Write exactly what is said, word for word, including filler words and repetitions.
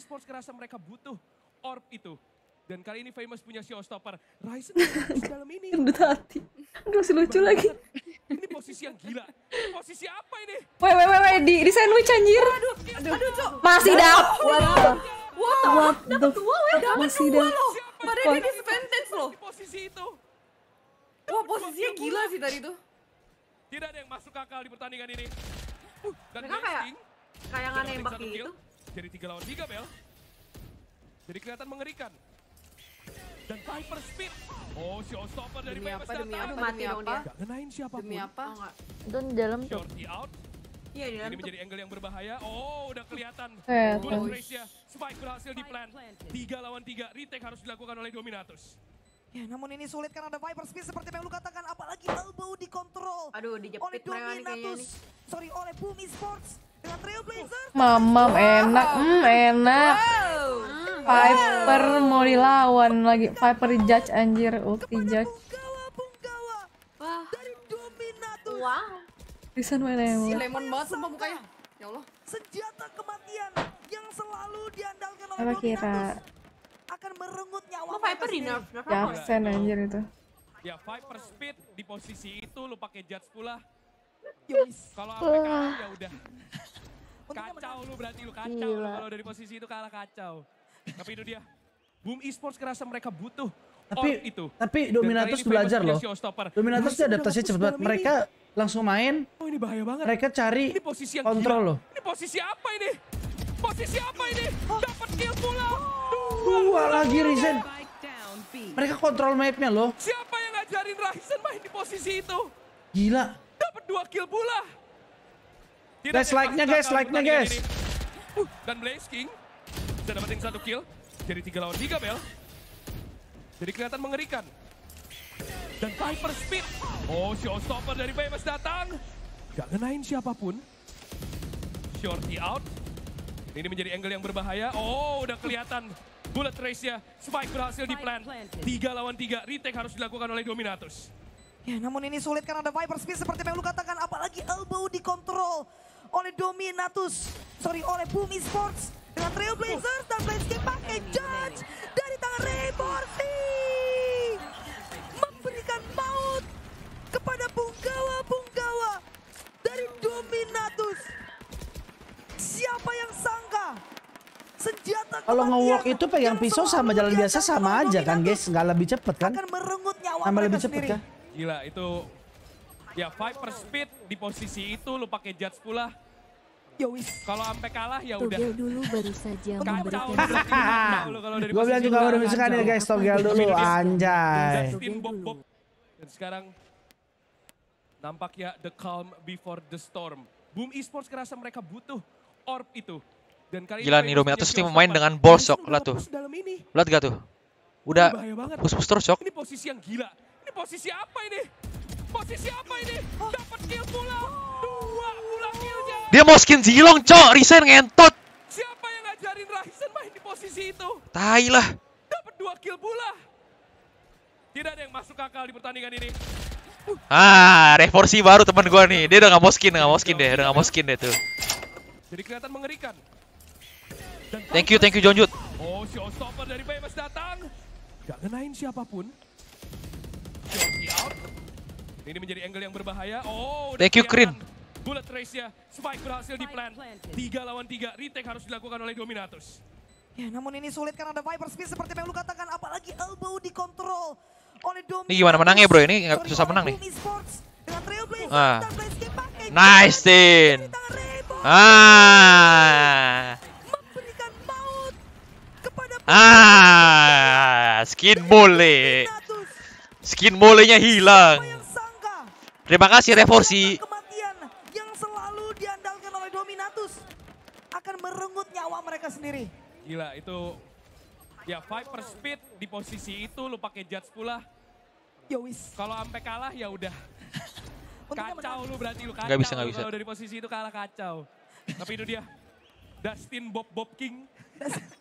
Esports kerasa mereka butuh orb itu. Dan kali ini Famous punya showstopper. Ryzen dalam ini. Gendut hati. Aduh, masih lucu lagi. Ini posisi yang gila. Ini posisi apa ini? Wait, wait, wait, wait. Di, di sandwich anjir. Aduh, aduh, Cok. Masih dapet. Wow, What dapat the dua ya, dapat masih dua dah. loh. Siapa Padahal yang dia disadvantage loh. di posisi itu? Wah, posisinya gila sih tadi tuh. Tidak ada yang masuk akal di pertandingan ini. Uh, dan Mereka kayak Blasting kayak sudah nggak dapetin nembak satu gitu. kill. Jadi tiga lawan tiga, Bel. Jadi kelihatan mengerikan. Dan Viper Speed. Oh, showstopper dari Demi Famous apa, demi datang. apa, Mati demi dong apa? dia. Gak ngenain siapapun. Demi apa? Oh, enggak. Dan dalam tuh. Shorty out. Iya, di dalam Ini tuh. menjadi angle yang berbahaya. Oh, udah kelihatan. Eh, Bullet tuh. race-nya. Spike berhasil di plan. Tiga lawan tiga. Retake harus dilakukan oleh Dominatus. Ya, namun ini sulit karena ada Viper Speed seperti yang lu katakan, apalagi elbow dikontrol Aduh, oleh dijepit mereka nih kayaknya nih. Dominatus. Sorry, oleh Bumi Sports dengan Trailblazer. Mamam enak, hmm enak. Wow. Viper mau dilawan lagi. Viper judge anjir, ulti Kepada judge. Punggawa, Punggawa Wah, dari Dominatus. wow. Risan mana Si emang? lemon banget sumpah mukanya. Ya Allah. Senjata kematian yang selalu diandalkan oleh Apa kira? Dominatus akan merenggut nyawa Kok mereka Viper di sendiri. nerf? Nerf apa? Jaksen anjir itu. Ya, Viper Speed di posisi itu lu pakai judge pula. Yois. Kalau sampai kalah ya udah. Untungnya Kacau lu berarti lu kacau Gila. lu kalau dari posisi itu kalah kacau. Tapi itu dia. Boom Esports kerasa mereka butuh orb Tapi itu. tapi Dan Dominatus kali ini belajar Famous loh. punya showstopper. Dominatus tuh Ryzen adaptasinya udah cepet fokus banget. dalam Mereka langsung main, Oh, ini bahaya banget. mereka cari Ini posisi yang kontrol gila. loh. Ini posisi apa ini? Posisi apa ini? Dapat kill pula. Dua lagi Ryzen. Mereka kontrol mapnya loh. Siapa yang ngajarin Ryzen main di posisi itu? Gila. Dapat dua kill pula. Tidak Guys, ada yang like-nya, masuk guys, akal di like-nya, pertandingan guys. ini. Uh, dan Blaze King bisa dapetin satu kill. Jadi tiga lawan tiga, Bel. Jadi kelihatan mengerikan. Dan Viper Speed. Oh, showstopper dari Famous datang. Gak ngenain siapapun. Shorty out. Ini menjadi angle yang berbahaya. Oh, udah kelihatan. Bullet race-nya. Spike berhasil di plan. Tiga lawan tiga. Retake harus dilakukan oleh Dominatus. Ya, namun ini sulit karena ada Viper Speed seperti yang lu katakan, apalagi elbow dikontrol oleh Dominatus. Sorry, oleh Bumi Sports dengan Trailblazers dan Blaze pakai judge dari tangan Ray Morty. Memberikan maut kepada Punggawa-Punggawa dari Dominatus. Siapa yang sangka? Senjata Kalau kematian nge-walk itu pegang yang pisau selalu sama jalan biasa diandalkan sama oleh aja kan Dominatus guys, nggak lebih cepet kan? akan merenggut nyawa Sama mereka lebih cepet sendiri. kan? Gila, itu ya Viper Speed di posisi itu lu pakai judge pula. Yowis. Kalau sampai kalah ya udah. Togel dulu baru saja Kacau memberikan lu berarti lu kacau lu kalau dari Gue bilang posisi juga itu udah kalah bisa kan ya kacau. guys, togel dulu anjay. Justin Bob Bob. Dan sekarang nampaknya the calm before the storm. Boom Esports kerasa mereka butuh orb itu. Dan kali Gila ini nih, Famous Dominatus punya nih main showstopper. dengan ball shock. Ryzen Lihat tuh. udah fokus dalam ini. Lihat gak tuh? Udah Bahaya banget. push-push terus, Cok. Ini posisi yang gila. Ini posisi apa ini? Posisi apa ini? Dapat kill pula. Dua pula killnya. Dia mau skin Zilong, Cok. Resign ngentot. Siapa yang ngajarin Ryzen main di posisi itu? Tai lah. Dapat dua kill pula. Tidak ada yang masuk akal di pertandingan ini. Ah, Reforsi baru teman gua nih. Dia udah gak mau skin, gak mau skin deh. Udah gak mau skin deh tuh. Jadi kelihatan mengerikan. Dan Thank you, thank you Jonjut. Oh, showstopper dari Famous datang. Gak ngenain siapapun. Shorty out. Ini menjadi angle yang berbahaya. Oh, udah Thank you, kelihatan. Krin. Bullet race-nya. Spike berhasil di plan. Tiga lawan tiga. Retake harus dilakukan oleh Dominatus. Ya, namun ini sulit karena ada Viper Speed seperti yang lu katakan, apalagi elbow dikontrol oleh Dominatus. Ini gimana menangnya, bro? Ini nggak Sorry, susah oleh menang nih. Bumi Sports dengan Trailblazers Ah. dan Blaze pakai Nice, judge Tin. dari tangan Ray Morty. Ah. Memberikan maut kepada Ah, skin mole. Dominatus. Skin molenya hilang. Siapa yang sangka? Terima kasih Reforsi. Kematian yang selalu diandalkan oleh Dominatus akan merenggut nyawa mereka sendiri. Gila, itu ya Viper Speed di posisi itu lu pakai judge pula. Yowis. Kalau sampai kalah ya udah. Untungnya Kacau lu berarti lu kacau. Nggak bisa, nggak lu bisa. Kalau dari posisi itu kalah kacau. Tapi itu dia. Dustin Bob Bob King.